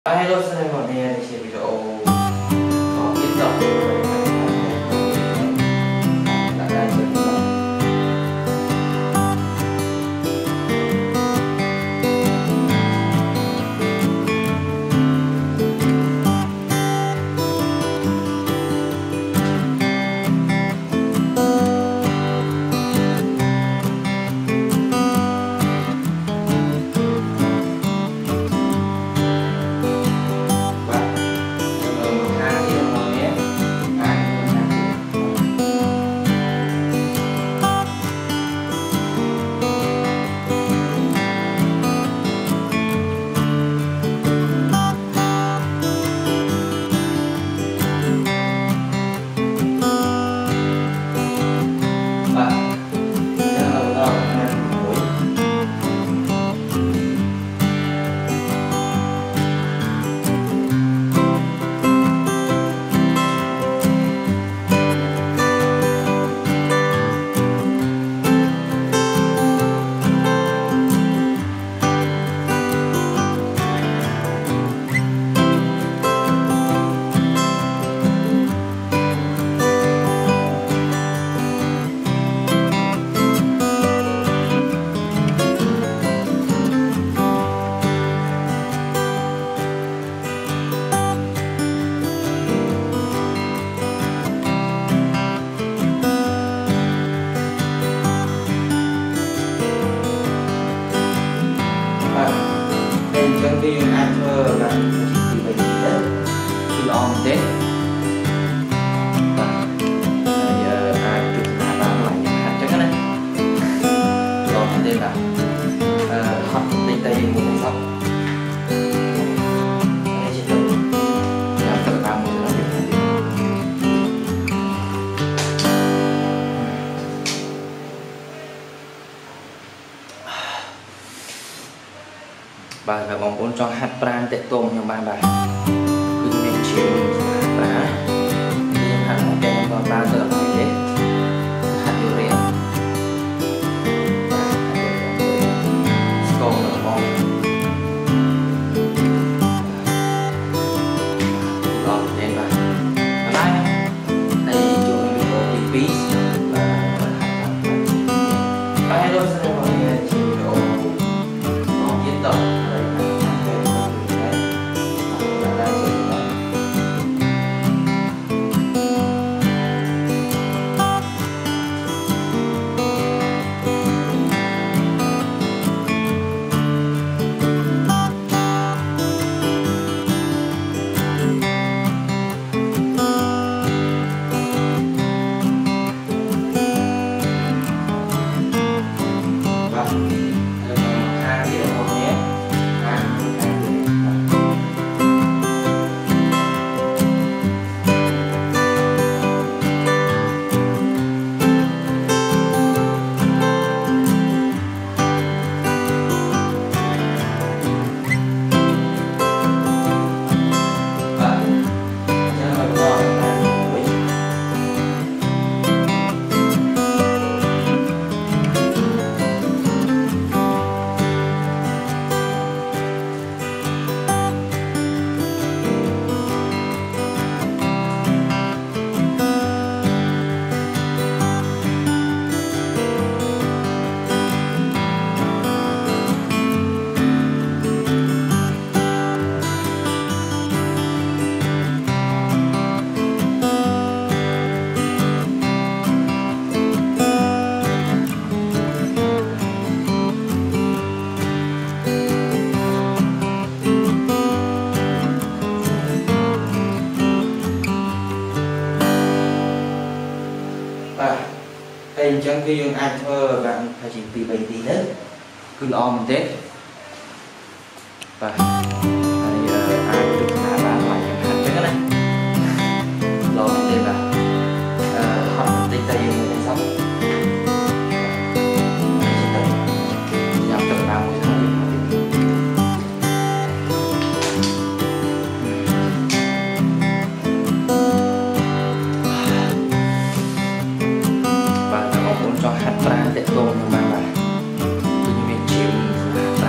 Hello, xin chào mọi người đến với video có tiếp tục với đã đang chuẩn bị nhân viên anh thơ và chỉ về đấy thì on tết và giờ ai chụp hạ bán lại những hạt chắc này còn tên là hot tây tây một cái sóc đây chỉ được làm tự làm một cái bà và bóng bốn cho hạt pran tệ tôm cho ba bà cứ mình chiều hạt đi hạt tệ vào ba giờ phải thế hạt điều riêng còn là bóng còn tên bà đây đây chúng mình có tí phí và hello xin chào mọi người chị video có diễn tập đây chẳng khi dương anh thơ bạn phải chỉ vì bệnh tí nữa cứ lo mình tết và ai chụp hạ bán lại những hạt chắc này lo mình tết là hot tây tây một cái sóc nhằm tự làm một cái cho hạt pran tệ tôm cho ba bà cứ như mình chiều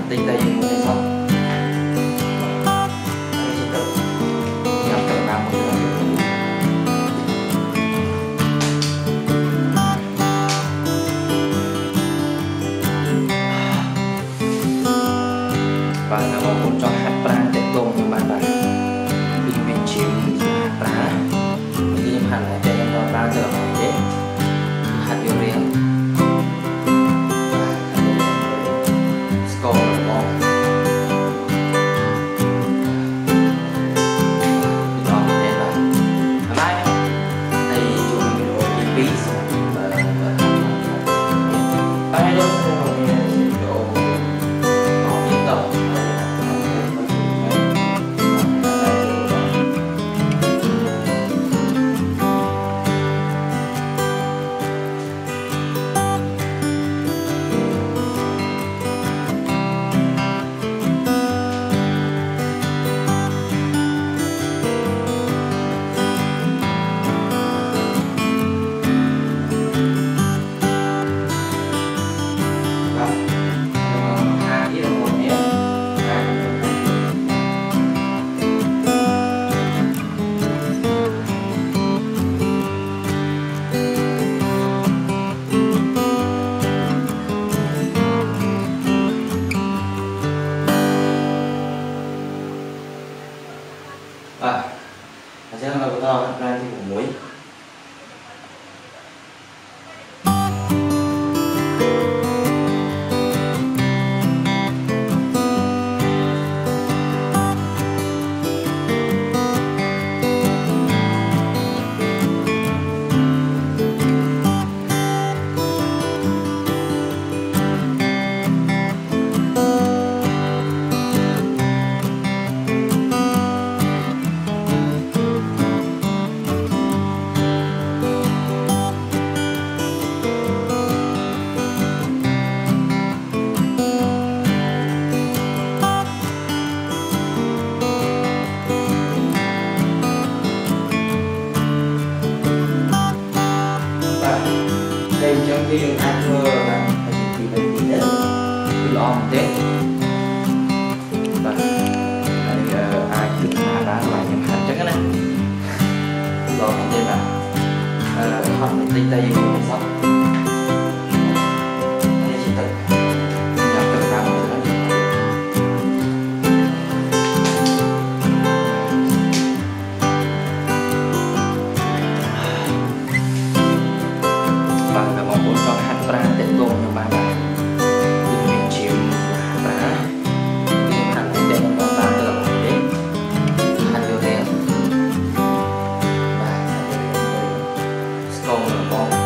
tinh tay dùng một cái sóc chỉ tự nhập tự làm một cái và là một con cho hạt pra để tôm của bạn bạn khi mình chìm hạt pra khi mình hạt lại để em ra từ này đấy hạt điều riêng sẽ là một to ra thì cũng muối đây trong cái dùng ăn thơ là phải chỉ về tí nữa cứ lo một tết và đây ai cứ thả đá lại nhầm hạt chắc này lo một tết là học một tinh tay dùng một sóc đây chỉ tự nhập tự làm một cái và một con cho hạt pra để tôm cho ba bạn khi mình chịu hạt pra thì hạt lại để nó ba từ lại đấy hạt điều đen và scone là con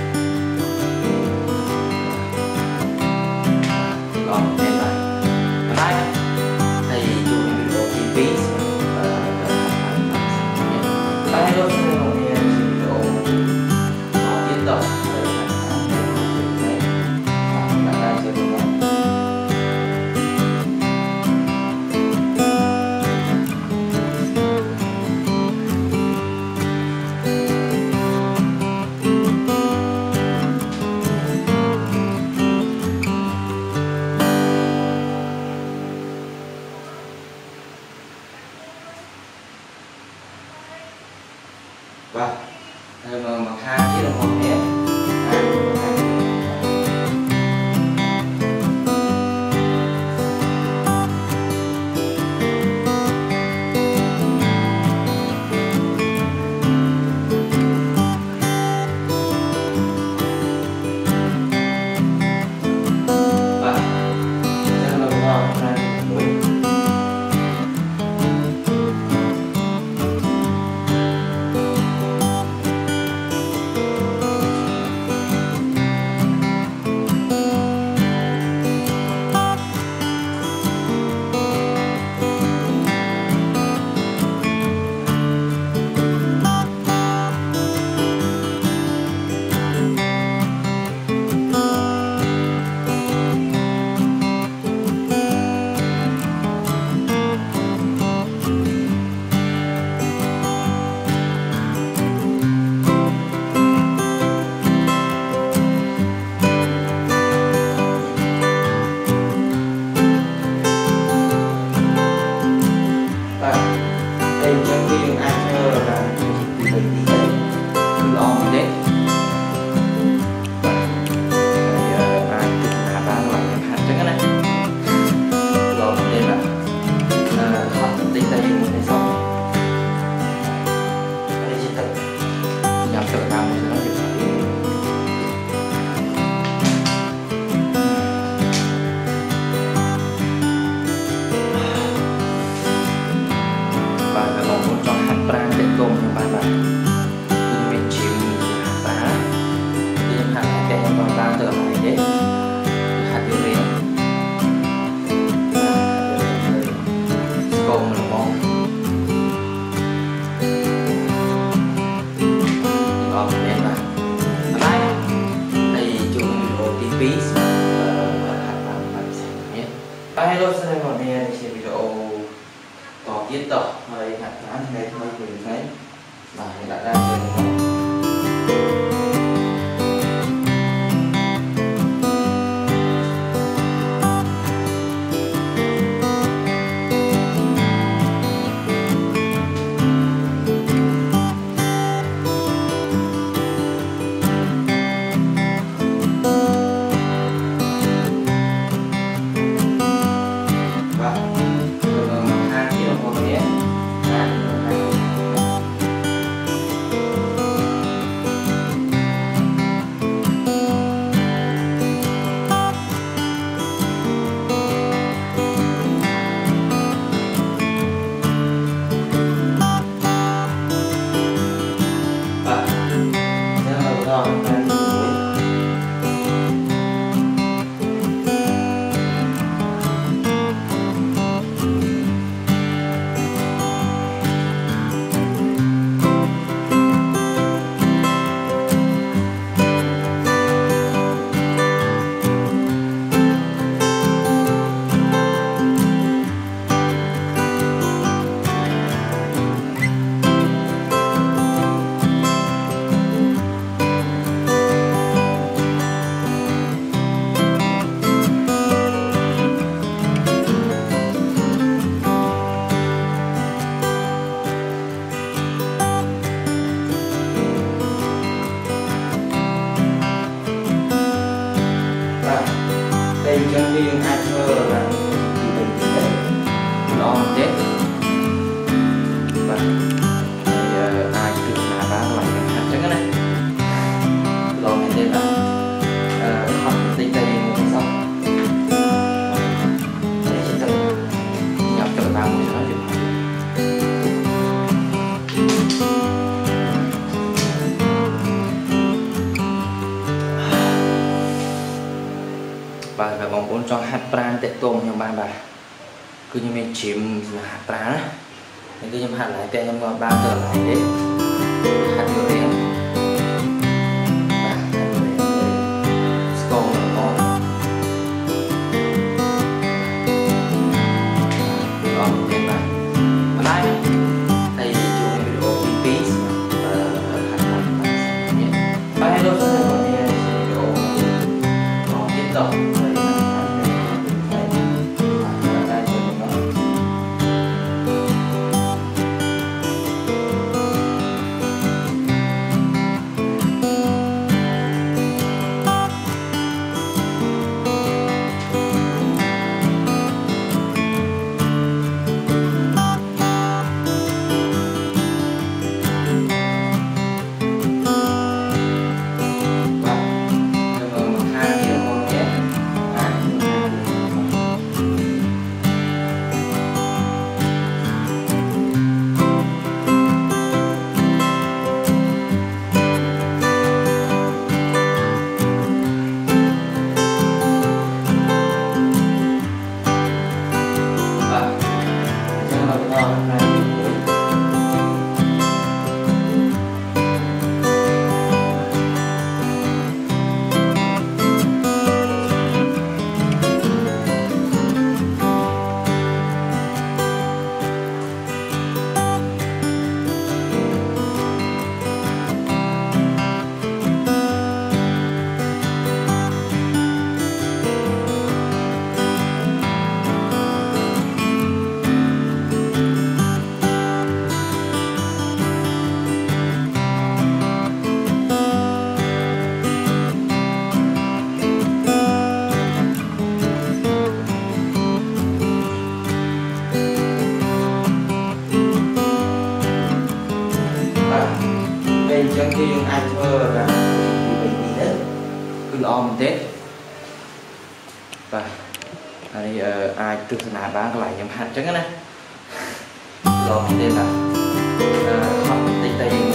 còn thêm là đây thì chủ mình có chi phí đây luôn và mặt hai chiếc đồng hồ nhé bà mình chịu hạt đá thì em hạt cái em còn đang tự lại đấy hạt điều riêng còn mình mong còn em là đây chung roti piece hạt vàng nhé. Hello xin chào mọi người, đây là video tỏ tiết tỏ hơi hạt vàng này thôi mình thấy và hiện tại đang chơi đây chân riêng ai thơ là thì mình thế nó chết và ai cứ là bán lại hạt trứng này rồi mình tên là học tinh tây một xong để chỉ cần nhập trở vào mình nói chuyện và mong muốn cho hạt pran tệ tôm như ba bà cứ như mình chìm hạt pran á thì cứ như hạt lại tệ nhưng mà ba giờ lại đấy hạt điều riêng và hạt điều riêng scone là ngon còn tên bà đây đây chủ cái video piece hạt pran nhé ba hello xin chào mọi người video còn tiếp tục chân riêng ai thơ là thì mình đi hết cứ lo mình tết và đây ai từ nào bán lại nhầm hạt trứng này lo mình tên là học tây tây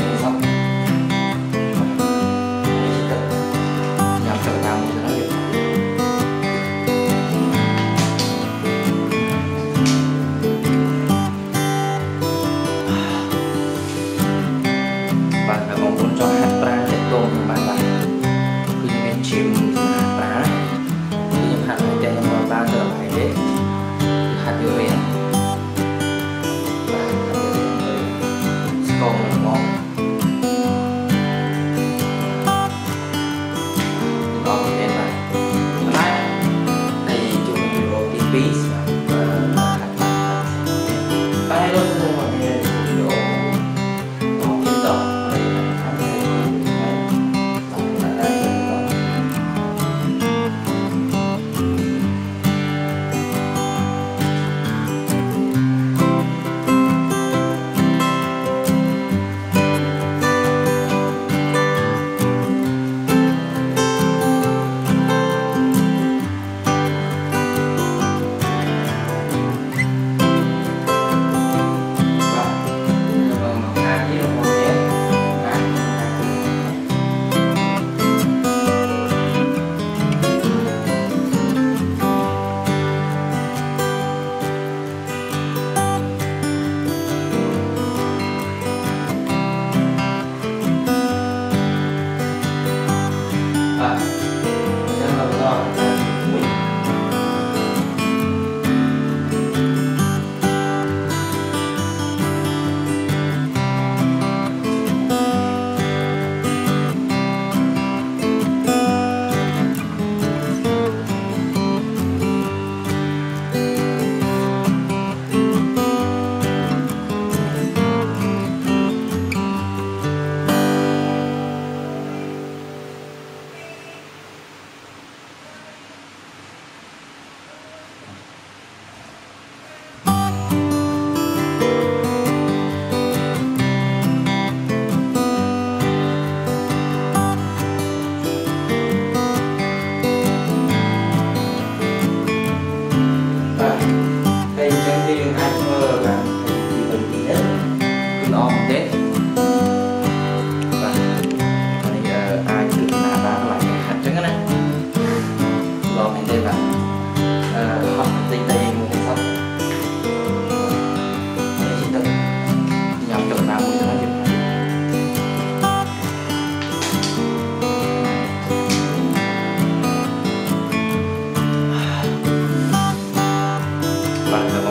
បាទ